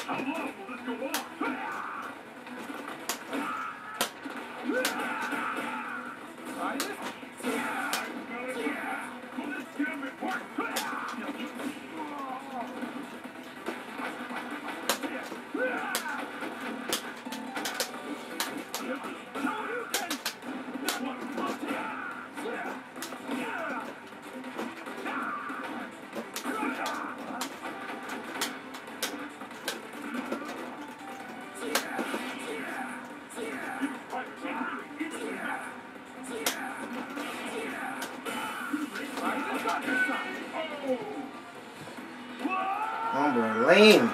Hombre, lame.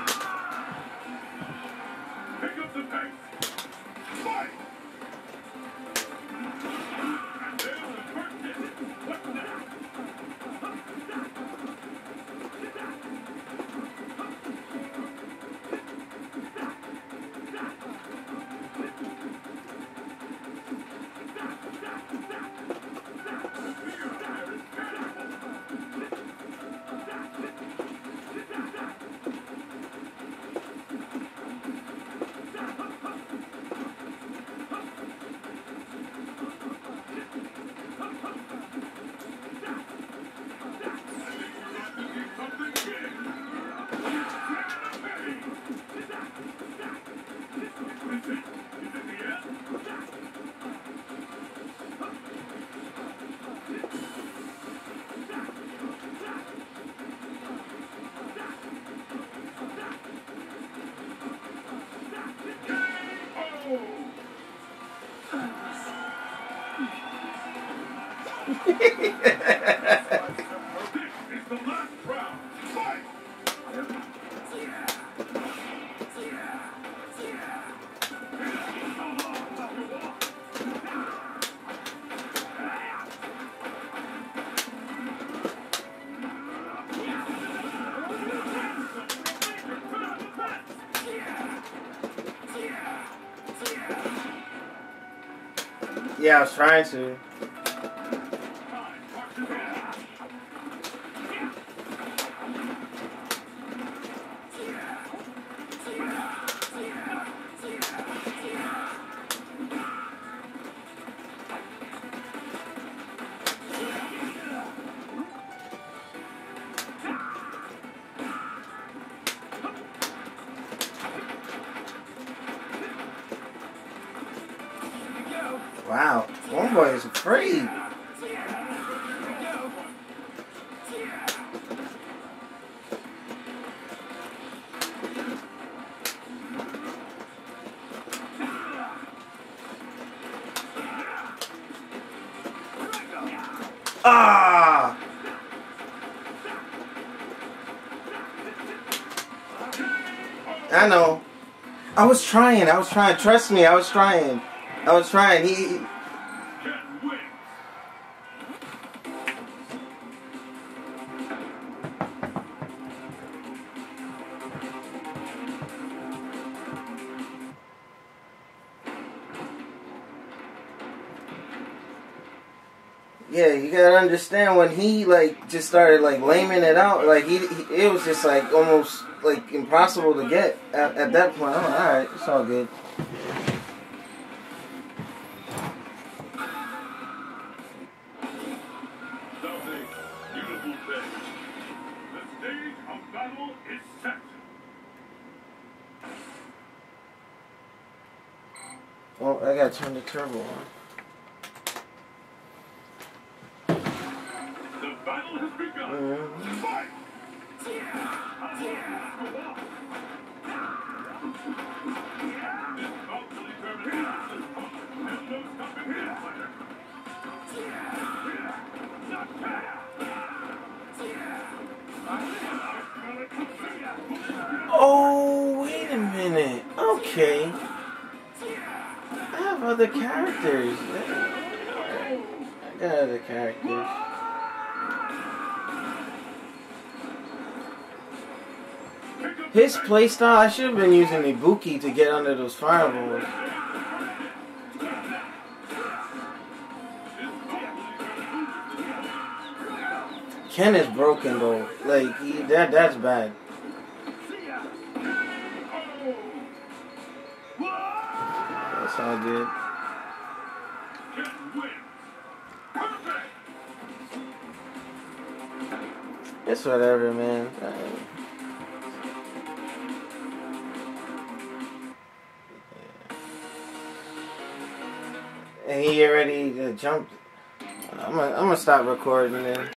Yeah, I was trying to. Wow, one boy is afraid. Ah! I know. I was trying. Trust me, I was trying. He... Yeah, you gotta understand when he like just started like laming it out, like he it was just like almost like impossible to get at that point. I'm like, all right, it's all good. Well, I gotta turn the turbo on. The battle has begun. Fight! Oh, wait a minute. Okay. I have other characters. I got other characters. His playstyle, I should have been using Ibuki to get under those fireballs. Ken is broken though. Like that's bad. It's all good. It's whatever, man. And he already jumped. I'm gonna stop recording then.